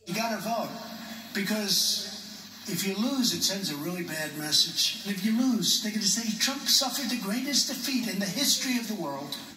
You got to vote, because if you lose, it sends a really bad message. And if you lose, they're going to say Trump suffered the greatest defeat in the history of the world.